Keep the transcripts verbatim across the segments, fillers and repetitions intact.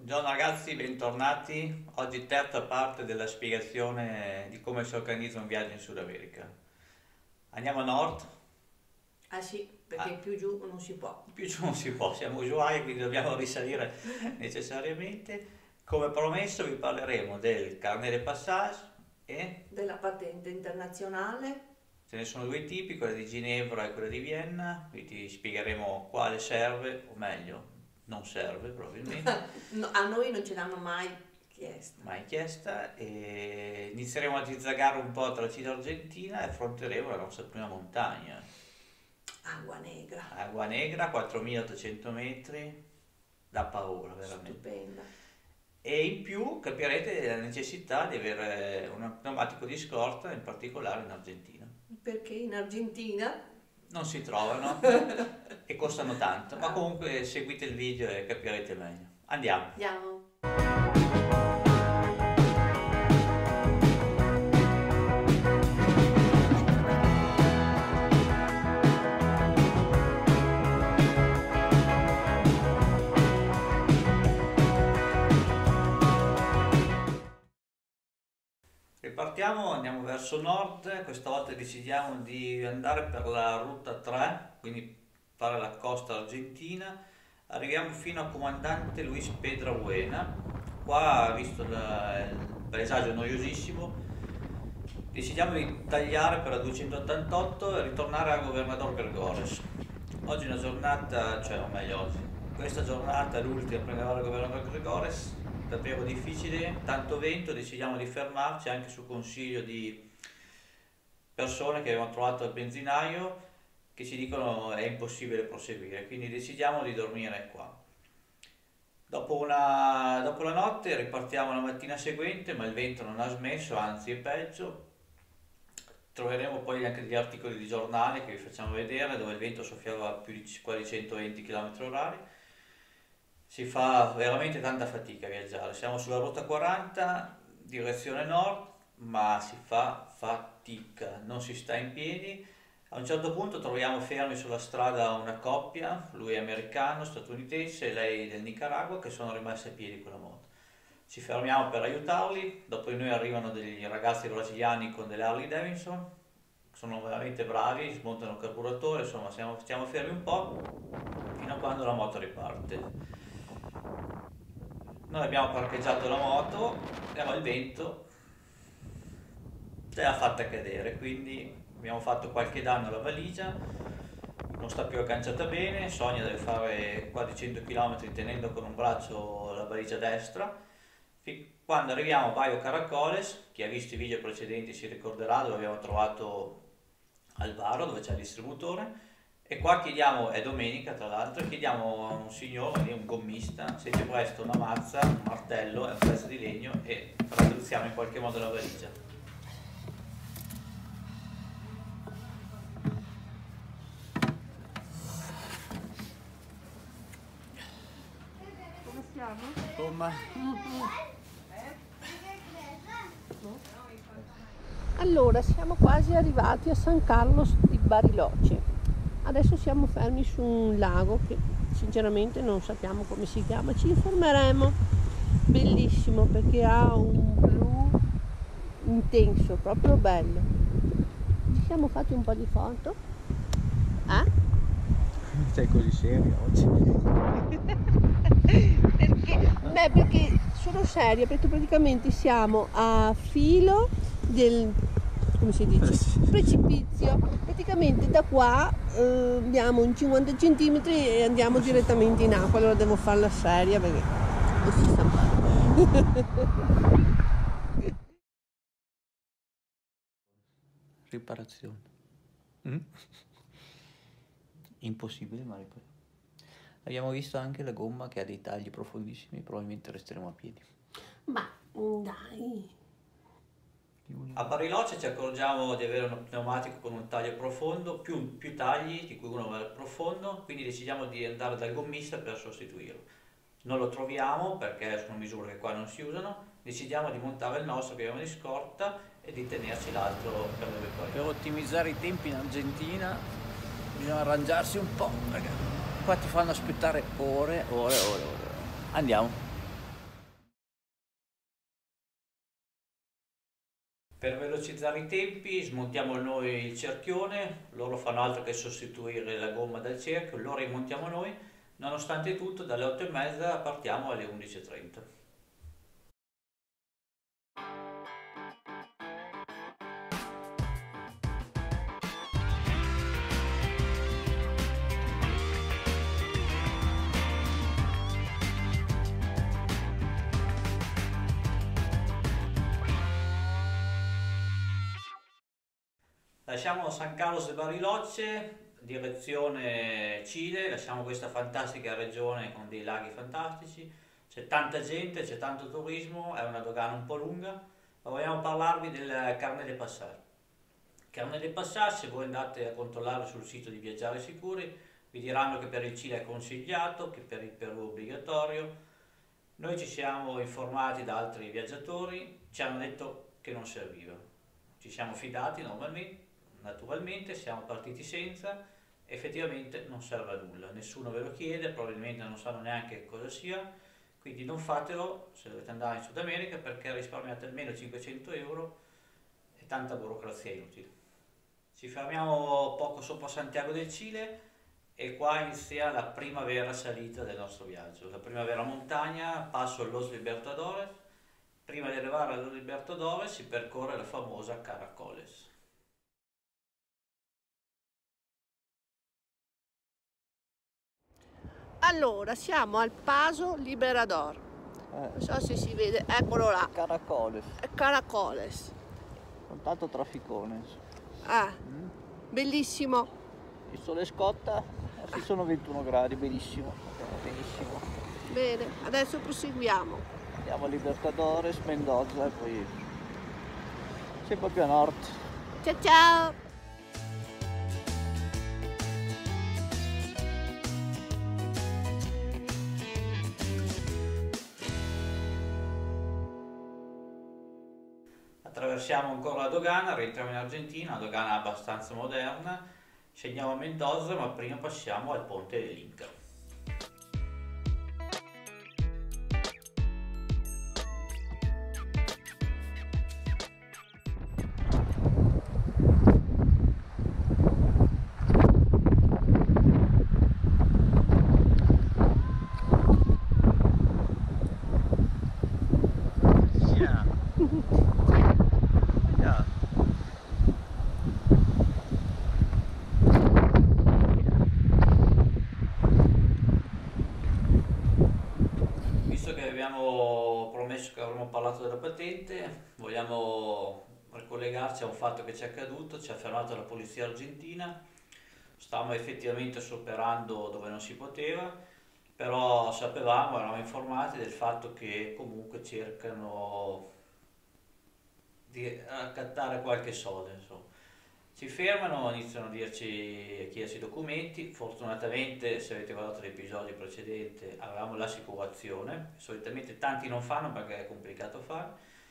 Buongiorno ragazzi, bentornati. Oggi terza parte della spiegazione di come si organizza un viaggio in Sud America. Andiamo a nord. Ah sì, perché Ah, più giù non si può. più giù non si può, siamo usuali, quindi dobbiamo risalire necessariamente. Come promesso vi parleremo del carnet de passage e Della patente internazionale, ce ne sono due tipi, quella di Ginevra e quella di Vienna. Quindi ti spiegheremo quale serve, o meglio, non serve probabilmente. no, a noi non ce l'hanno mai chiesta. Mai chiesta, e inizieremo a zizzagare un po' tra Cile e Argentina e affronteremo la nostra prima montagna, Acqua Negra, Agua Negra, quattromilaottocento metri, da paura veramente. stupenda. E in più capirete la necessità di avere un pneumatico di scorta, in particolare in Argentina. Perché in Argentina Non si trovano e costano tanto, ma ah, comunque seguite il video e capirete meglio. Andiamo! andiamo. Ripartiamo, andiamo verso nord, questa volta decidiamo di andare per la ruta tre, quindi fare la costa argentina. Arriviamo fino a Comandante Luis Pedrauena. Qua, visto la- il paesaggio noiosissimo, decidiamo di tagliare per la duecentottantotto e ritornare a Governador Gregores. Oggi è una giornata, cioè o meglio oggi, questa giornata è l'ultima per andare a Governador Gregores, davvero difficile, tanto vento, decidiamo di fermarci anche su consiglio di persone che abbiamo trovato al benzinaio che ci dicono è impossibile proseguire, quindi decidiamo di dormire qua. Dopo, una, dopo la notte ripartiamo la mattina seguente, ma il vento non ha smesso, anzi è peggio. Troveremo poi anche degli articoli di giornale che vi facciamo vedere, dove il vento soffiava più di quasi centoventi chilometri orari. Si fa veramente tanta fatica a viaggiare. Siamo sulla ruota quaranta, direzione nord, ma si fa fatica, non si sta in piedi. A un certo punto troviamo fermi sulla strada una coppia, lui è americano, statunitense e lei del Nicaragua, che sono rimasti a piedi con la moto. Ci fermiamo per aiutarli, dopo di noi arrivano degli ragazzi brasiliani con delle Harley Davidson, sono veramente bravi, smontano il carburatore, insomma siamo, stiamo fermi un po' fino a quando la moto riparte. Noi abbiamo parcheggiato la moto, però il vento ce l'ha fatta cadere, quindi abbiamo fatto qualche danno alla valigia, non sta più agganciata bene, Sonia deve fare quasi cento chilometri tenendo con un braccio la valigia destra. Quando arriviamo a Baio Caracoles, chi ha visto i video precedenti si ricorderà dove abbiamo trovato Alvaro, dove c'è il distributore, e qua chiediamo, è domenica tra l'altro, chiediamo a un signore, un gommista, se ci presta una mazza, un martello e un pezzo di legno e raddrizziamo in qualche modo la valigia. Come siamo? Insomma, Allora, siamo quasi arrivati a San Carlos di Bariloche. Adesso siamo fermi su un lago che sinceramente non sappiamo come si chiama, ci informeremo. Bellissimo perché ha un blu intenso, proprio bello. Ci siamo fatti un po' di foto. Eh? sei così serio oggi? Perché? Beh, perché sono seria, perché praticamente siamo a filo del, come si dice, precipizio. Praticamente da qua eh, abbiamo un cinquanta centimetri e andiamo direttamente in acqua. Allora devo fare la seria perché non si sta male. Riparazione. Mm? Impossibile, ma riparazione. Abbiamo visto anche la gomma che ha dei tagli profondissimi, probabilmente resteremo a piedi. Ma dai, A Bariloche ci accorgiamo di avere un pneumatico con un taglio profondo, più, più tagli, di cui uno va al profondo, quindi decidiamo di andare dal gommista per sostituirlo. Non lo troviamo perché sono misure che qua non si usano, decidiamo di montare il nostro che abbiamo di scorta e di tenerci l'altro per dove poi. Per ottimizzare i tempi in Argentina bisogna arrangiarsi un po', perché qua ti fanno aspettare ore, ore, ore, ore. Andiamo. velocizzare i tempi smontiamo noi il cerchione, loro fanno altro che sostituire la gomma dal cerchio, lo rimontiamo noi, nonostante tutto dalle otto e mezza partiamo alle undici e trenta. Lasciamo San Carlos de Bariloche, direzione Cile, lasciamo questa fantastica regione con dei laghi fantastici, c'è tanta gente, c'è tanto turismo, è una dogana un po' lunga, ma vogliamo parlarvi del Carnet de Passage. Carnet de Passage, se voi andate a controllare sul sito di Viaggiare Sicuri, vi diranno che per il Cile è consigliato, che per il Perù è obbligatorio. Noi ci siamo informati da altri viaggiatori, ci hanno detto che non serviva, ci siamo fidati normalmente. Naturalmente siamo partiti senza, effettivamente non serve a nulla, nessuno ve lo chiede, probabilmente non sanno neanche cosa sia, quindi non fatelo se dovete andare in Sud America perché risparmiate almeno cinquecento euro e tanta burocrazia inutile. Ci fermiamo poco sopra Santiago del Cile e qua inizia la prima vera salita del nostro viaggio, la prima vera montagna, passo Los Libertadores. Prima di arrivare a Los Libertadores si percorre la famosa Caracoles. Allora, siamo al Paso Liberador. Eh, Non so se si vede, eccolo là, Caracoles, è Caracoles. con tanto trafficone. Ah, Mm. bellissimo. Il sole scotta, ci sono ventuno gradi, benissimo, benissimo. Bene, adesso proseguiamo. Andiamo a Libertadores, Mendoza e poi sempre più a nord. Ciao ciao! Attraversiamo ancora la dogana, rientriamo in Argentina, una dogana abbastanza moderna, scendiamo a Mendoza ma prima passiamo al ponte dell'Inca. Abbiamo promesso che avremmo parlato della patente, vogliamo ricollegarci a un fatto che ci è accaduto, ci ha fermato la polizia argentina, stavamo effettivamente sotterrando dove non si poteva, però sapevamo, eravamo informati del fatto che comunque cercano di raccattare qualche soldo, insomma. Ci fermano, iniziano a dirci, a chiederci i documenti, fortunatamente se avete guardato l'episodio precedente avevamo l'assicurazione, solitamente tanti non fanno perché è complicato fare,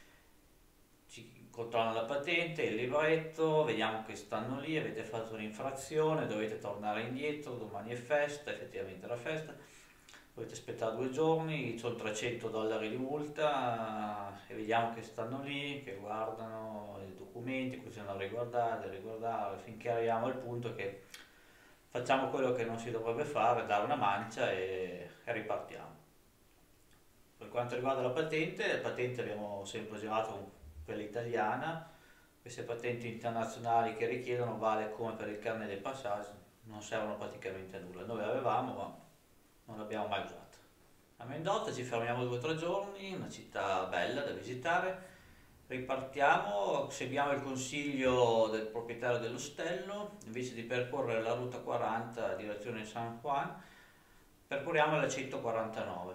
ci controllano la patente, il libretto, vediamo che stanno lì, avete fatto un'infrazione, dovete tornare indietro, domani è festa, effettivamente è la festa, dovete aspettare due giorni, sono trecento dollari di multa e vediamo che stanno lì, che guardano i documenti, continuano a riguardare, a riguardare, finché arriviamo al punto che facciamo quello che non si dovrebbe fare, dare una mancia e, e ripartiamo. Per quanto riguarda la patente, la patente abbiamo sempre usato quella italiana, queste patenti internazionali che richiedono vale come per il carnet del passaggio, non servono praticamente a nulla, noi avevamo ma non l'abbiamo mai usata. A Mendoza ci fermiamo due o tre giorni, una città bella da visitare, ripartiamo, seguiamo il consiglio del proprietario dell'ostello, invece di percorrere la ruta quaranta direzione San Juan, percorriamo la centoquarantanove.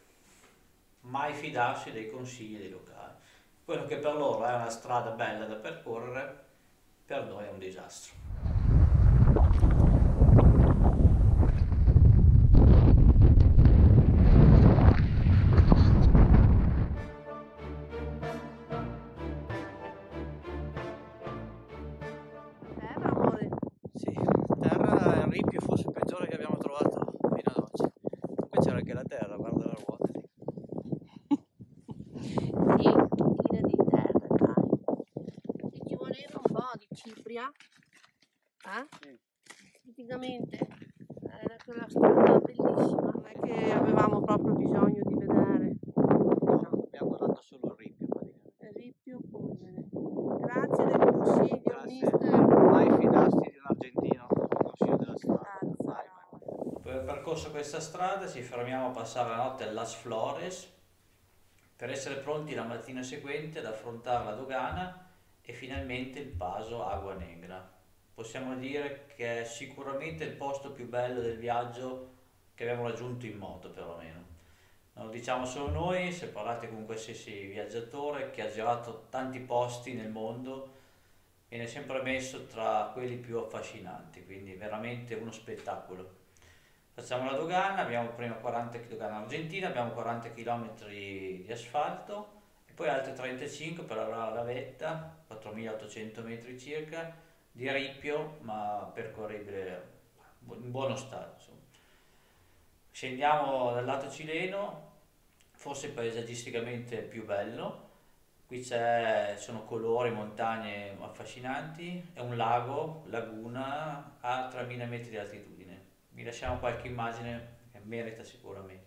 Mai fidarsi dei consigli dei locali. Quello che per loro è una strada bella da percorrere, per noi è un disastro. via? Eh? Sì. Praticamente era quella strada bellissima, non è che avevamo proprio bisogno di vedere No, abbiamo guardato solo il ripio praticamente. il Rippio Polvere. Grazie del consiglio, Grazie. mister. Mai fidarsi di un argentino, consiglio della strada. Grazie. Mai, mai. Dopo aver percorso questa strada ci fermiamo a passare la notte a Las Flores per essere pronti la mattina seguente ad affrontare la dogana e finalmente il paso Agua Negra. Possiamo dire che è sicuramente il posto più bello del viaggio che abbiamo raggiunto in moto, perlomeno. Non lo diciamo solo noi, se parlate con qualsiasi viaggiatore che ha girato tanti posti nel mondo, viene sempre messo tra quelli più affascinanti, quindi veramente uno spettacolo. Facciamo la dogana, abbiamo prima quaranta dogana argentina, abbiamo quaranta chilometri di asfalto e poi altri trentacinque per arrivare alla vetta, quattromilaottocento metri circa, di ripio ma percorribile in buono stato, insomma. Scendiamo dal lato cileno, forse paesaggisticamente più bello. Qui c'è, sono colori, montagne affascinanti, è un lago, laguna a tremila metri di altitudine. Vi lasciamo qualche immagine che merita sicuramente.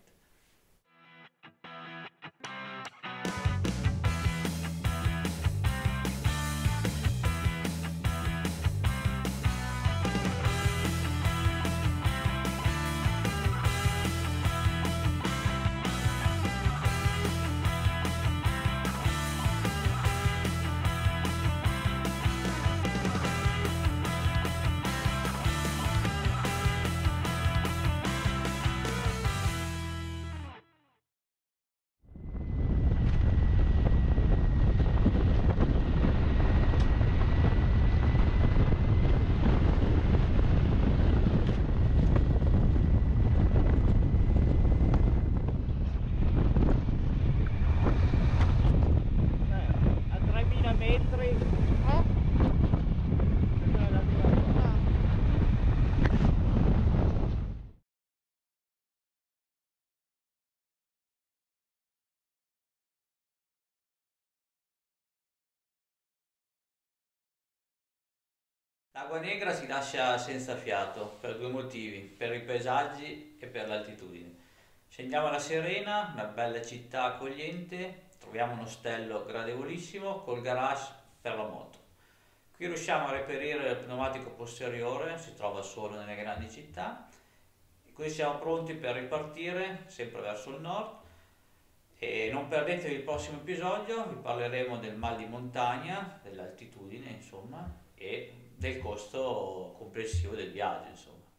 A tremila metri. Eh? L'Agua Negra si lascia senza fiato per due motivi, per i paesaggi e per l'altitudine. Scendiamo alla Serena, una bella città accogliente, troviamo un ostello gradevolissimo col garage per la moto. Qui riusciamo a reperire il pneumatico posteriore, si trova solo nelle grandi città, e così siamo pronti per ripartire sempre verso il nord. E non perdetevi il prossimo episodio, vi parleremo del mal di montagna, dell'altitudine insomma, e del costo complessivo del viaggio insomma.